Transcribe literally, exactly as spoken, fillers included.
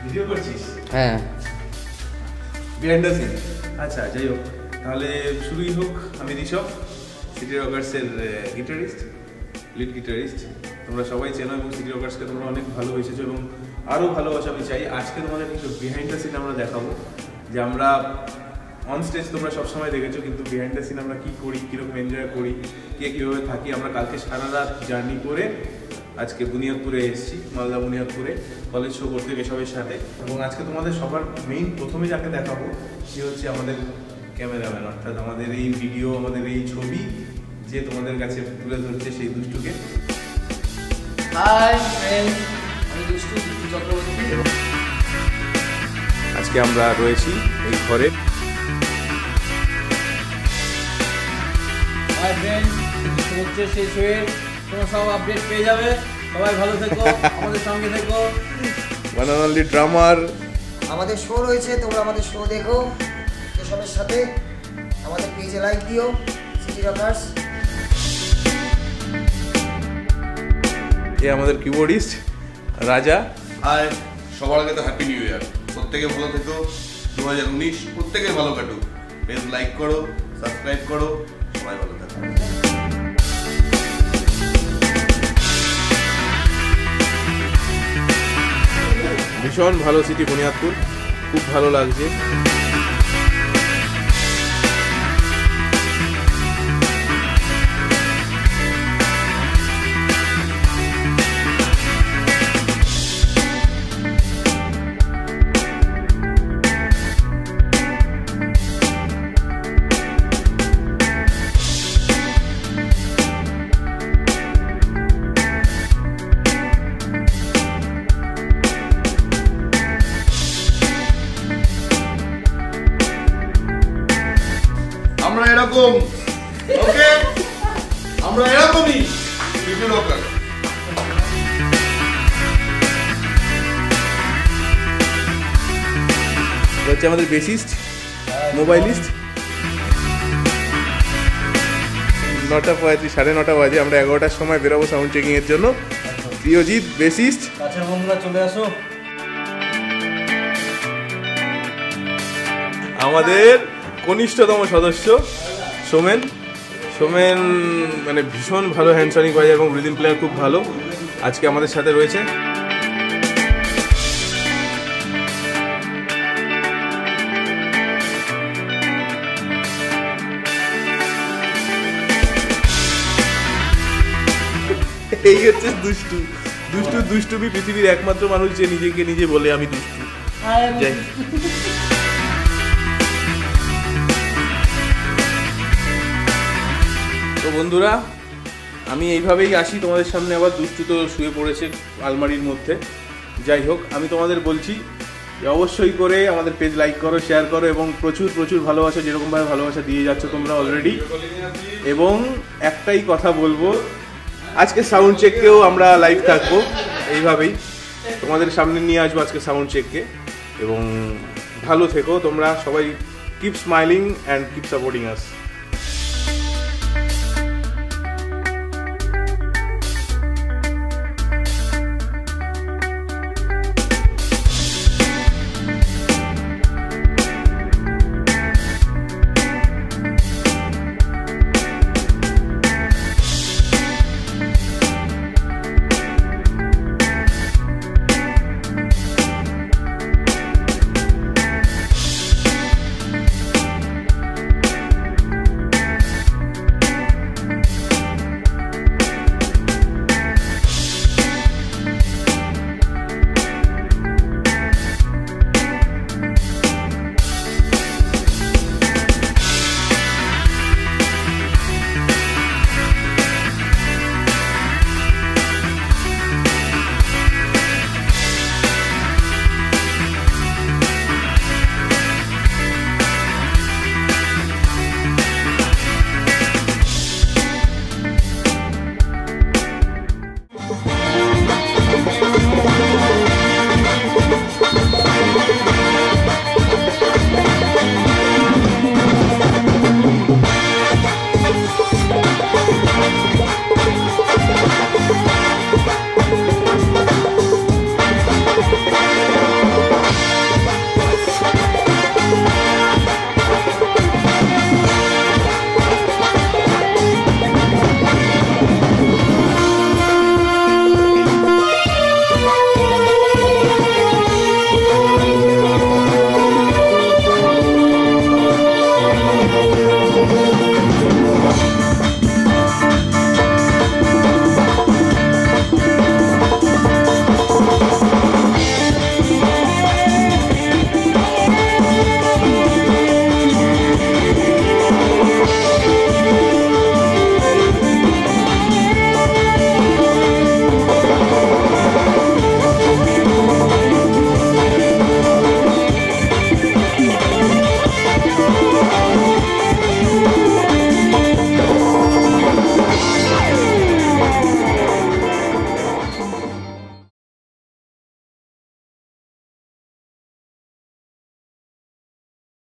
Video করছিস? হ্যাঁ, behind the scene. আচ্ছা, যাই হোক, তাহলে শুরুই হোক। আমি ঋষভ, সিটি রকার্সের গিটারিস্ট, লিড গিটারিস্ট। তোমরা সবাই চেনো এবং সিটি রকার্সকে তোমরা অনেক ভালোবেসেছো এবং আরও ভালোবাসা আমি চাই। আজকে তোমাদের কিছু বিহাইন্ড দ্য সিন আমরা দেখাবো, যে আমরা অন স্টেজ তোমরা সবসময় দেখেছো, কিন্তু বিহাইন্ড দ্য সিন আমরা কী করি, কীরকম এনজয় করি, কে কীভাবে থাকি। আমরা কালকে সারা রাত জার্নি করে আজকে বুনিয়াদপুরে এসেছি, মালদা বুনিয়াদপুরে কলেজ শো করতে কেশবের সাথে। এবং আজকে তোমাদের সবার মেইন প্রথমে যাকে দেখাবো সে হচ্ছে আমাদের ক্যামেরাম্যান, অর্থাৎ আমাদের এই ভিডিও, আমাদের এই ছবি যে তোমাদের কাছে তুলে ধরছে সেই দুষ্টুকে। হাই ফ্রেন্ডস, আমি দুষ্টু চক্রবর্তী। আজকে আমরা রয়েছি এই ঘরে। হাই ফ্রেন্ডস, দুষ্টু হচ্ছে সেই শোয়ের তোমরা সব আপডেট পেয়ে যাবে। সবাই ভালো থেকো, আমাদের সঙ্গে থেকো। One and only drummer. আমাদের শো রয়েছে, তোমরা আমাদের শো দেখো কেশবের সাথে। আমাদের পেজে লাইক দিও, সিটি রকার্স। এ আমাদের কিবোর্ডিস্ট রাজা। আর সবার আগে তো হ্যাপি নিউ ইয়ার। প্রত্যেকে ভালো থেকো, দু হাজার উনিশ প্রত্যেকের ভালো কাটুক। পেজ লাইক করো, সাবস্ক্রাইব করো, সবাই ভালো থাকো। ভীষণ ভালো সিটি বুনিয়াদপুর, খুব ভালো লাগছে। আমরা এরকম, ওকে, আমরা এরকমই সিটি রকার্স। হচ্ছে আমাদের বেসিস্ট, মোবাইলিস্ট। নটা পঁয়ত্রিশ, সাড়ে নটা বাজে। আমরা এগারোটার সময় বেরোবো সাউন্ড চেকিং এর জন্য। প্রিয়জিৎ বেসিস্ট। কাছের বন্ধুরা চলে আসো। আমাদের কনিষ্ঠতম সদস্য সোমেন। সোমেন মানে ভীষণ ভালো হ্যান্ডসনিং বাজায় এবং রিদিম প্লেয়ার খুব ভালো। আজকে আমাদের সাথে রয়েছে। এই হচ্ছে দুষ্টু। দুষ্টু দুষ্টুমি পৃথিবীর একমাত্র মানুষ যে নিজেকে নিজে বলে আমি দুষ্টু। যাই, তো বন্ধুরা, আমি এইভাবেই আসি তোমাদের সামনে। আবার দুষ্টু তো শুয়ে পড়েছে আলমারির মধ্যে। যাই হোক, আমি তোমাদের বলছি যে অবশ্যই করে আমাদের পেজ লাইক করো, শেয়ার করো এবং প্রচুর প্রচুর ভালোবাসা, যেরকমভাবে ভালোবাসা দিয়ে যাচ্ছ তোমরা অলরেডি। এবং একটাই কথা বলবো, আজকে সাউন্ড চেককেও আমরা লাইভ থাকবো এইভাবেই, তোমাদের সামনে নিয়ে আসবো আজকে সাউন্ড চেককে। এবং ভালো থেকো তোমরা সবাই। Keep smiling and keep supporting us.